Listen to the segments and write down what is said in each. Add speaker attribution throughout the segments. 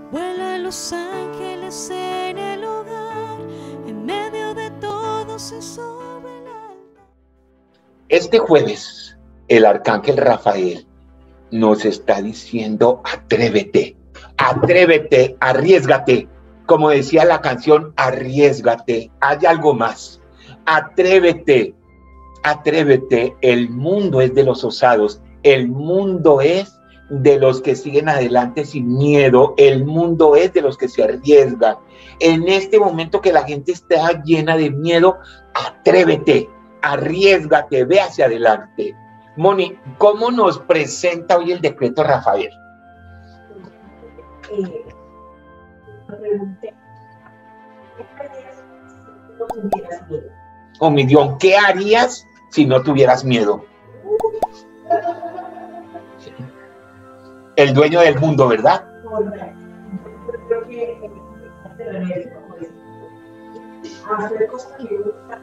Speaker 1: Vuelan los ángeles en el hogar, en medio de todos y sobre el altar.
Speaker 2: Este jueves, el arcángel Rafael nos está diciendo: atrévete, atrévete, arriésgate. Como decía la canción, arriésgate, hay algo más. Atrévete, atrévete. El mundo es de los osados, el mundo es de los que siguen adelante sin miedo, el mundo es de los que se arriesgan. En este momento que la gente está llena de miedo, atrévete, arriésgate, ve hacia adelante. Moni, ¿cómo nos presenta hoy el decreto Rafael?
Speaker 3: Me pregunté, ¿qué harías si no tuvieras miedo?
Speaker 2: Oh, mi Dios, ¿qué harías si no tuvieras miedo? El dueño del mundo, ¿verdad?
Speaker 3: Correcto. Yo creo que este remedio, pues, hacer cosas que yo nunca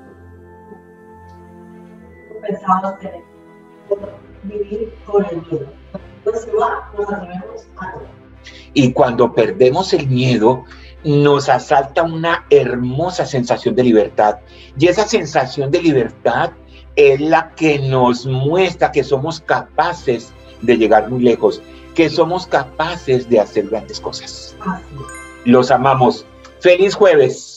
Speaker 3: pensaba hacer, vivir con el miedo. Entonces, nos atrevemos a todo.
Speaker 2: Y cuando perdemos el miedo, nos asalta una hermosa sensación de libertad. Y esa sensación de libertad es la que nos muestra que somos capaces de llegar muy lejos, que somos capaces de hacer grandes cosas.
Speaker 3: Así.
Speaker 2: Los amamos. ¡Feliz jueves!